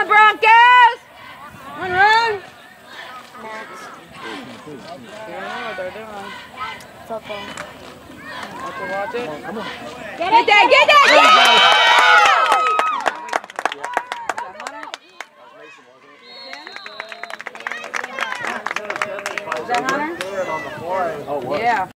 on, Broncos! Run! I don't know what they're doing. Football. Watch it. Come on. Get that! Is that Hunter? Oh, what? Yeah.